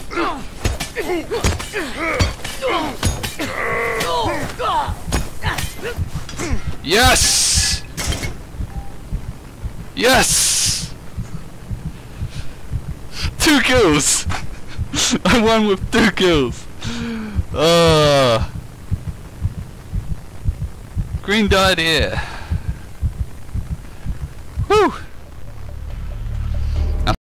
Yes! Yes! 2 kills! I won with 2 kills! Green died here.